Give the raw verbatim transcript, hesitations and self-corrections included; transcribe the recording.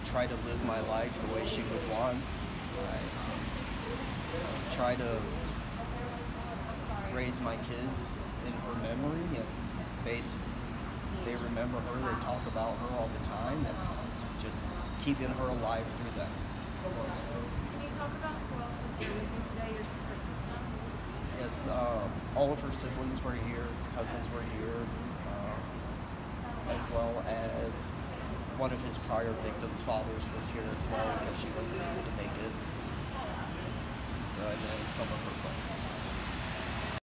try to live my life the way she would want. I try to raise my kids in her memory, and base, they remember her, they talk about her all the time, and just keeping her alive through that. Can you talk about who else was here with you today, your support system? Yes, uh, all of her siblings were here, cousins were here, uh, as well as one of his prior victims' fathers was here as well, because she wasn't able to make it. So, and then some of her friends.